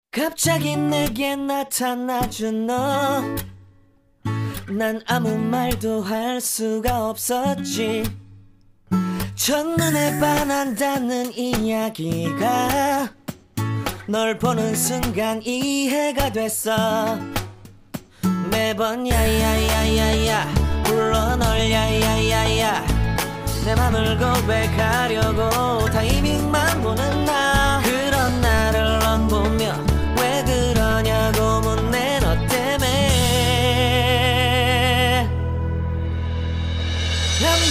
갑자기 내게 나타나준 너, 난 아무 말도 할 수가 없었지. 첫눈에 반한다는 이야기가 널 보는 순간 이해가 됐어. 매번 야야야야야 불러 널 야야야야, 내 맘을 고백하려고 타이밍만 보는 나. 그런 나를 넌 보며 왜 그러냐고 묻네. 너 때문에 I'm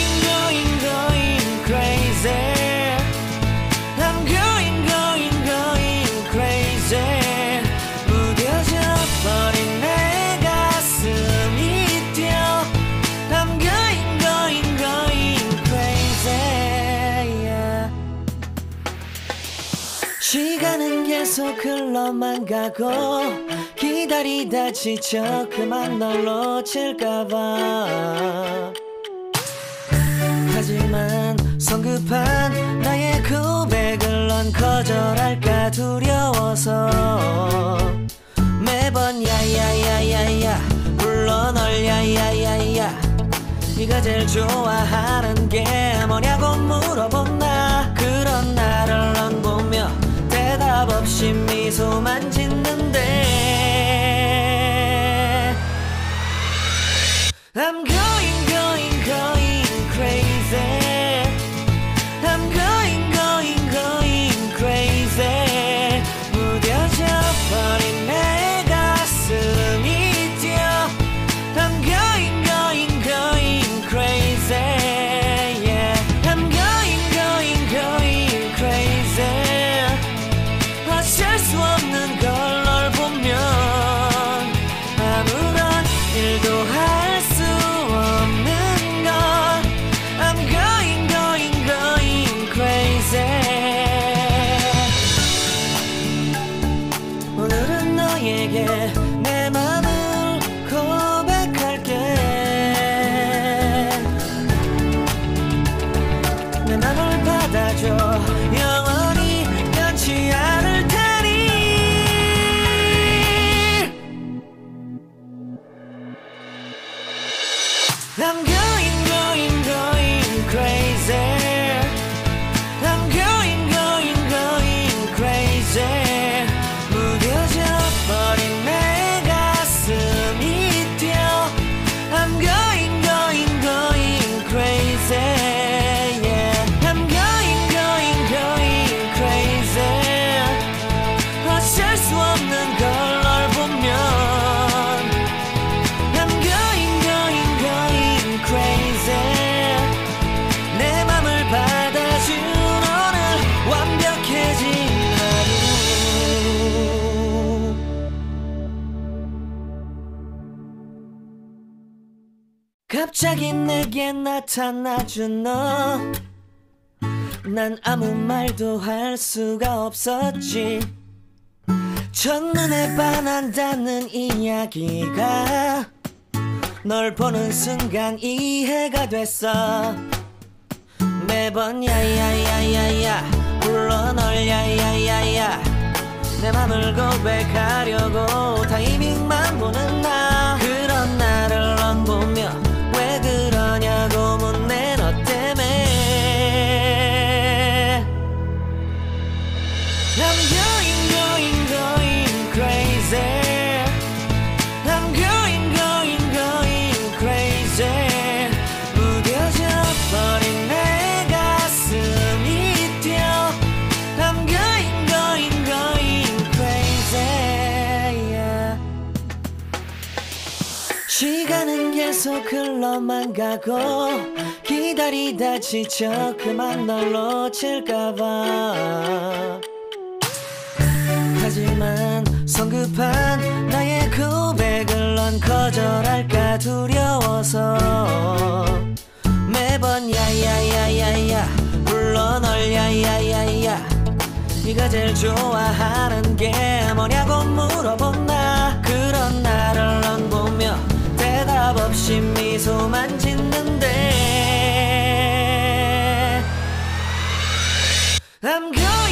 going crazy. I'm going crazy. 무뎌져 버린 내 가슴이 뛰어. I'm going crazy, yeah. 시간은 계속 흘러만 가고 기다리다 지쳐 그만 널 놓칠까봐. 하지만 성급한 나의 고백을 넌 거절할까 두려워서 매번 야야야야야 불러 널 야야야야. 네가 제일 좋아하는 게 뭐냐고 물어본 나. 그런 나를 넌 보며 대답 없이 미소만 짓는데 I'm going crazy. I'm going crazy. 무뎌져 버린 내 가슴이 뛰어. I'm going crazy, yeah. I'm going crazy. 어쩔 수 없는 걸 널 보면 아무런 일도 할 수 없는 걸. I'm going crazy. 오늘은 너에게 내 맘을 고백할게. 내 맘을 받아줘. 영원히 변치 않을 테니. I'm going crazy. I'm going crazy. 무뎌져 버린 내 가슴이 뛰어. I'm going crazy, yeah. I'm going crazy. 어쩔 수 없는 걸 널 보면 I'm going crazy. 내 맘을 받아준 오늘 완벽해진 하루. 갑자기 내게 나타나준 너, 난 아무 말도 할 수가 없었지. 첫눈에 반한다는 이야기가 널 보는 순간 이해가 됐어. 매번 야야야야야 불러 널 야야야야, 내 맘을 고백하려고 타이밍만 보는 나. 그런 나를 넌 보며 왜 그러냐고 묻네. 너 때문에 I'm going crazy. I'm going crazy. 무뎌져 버린 내 가슴이 뛰어. I'm going crazy, yeah. 시간은 계속 흘러만 가고 기다리다 지쳐 그만 널 놓칠까봐. 하지만 성급한 나의 고백을 넌 거절할까 두려워서 매번 야야야야야 불러 널 야야야야. 네가 제일 좋아하는 게 뭐냐고 물어본 나. 그런 나를 넌 보며 대답 없이 미소만 짓는데 I'm going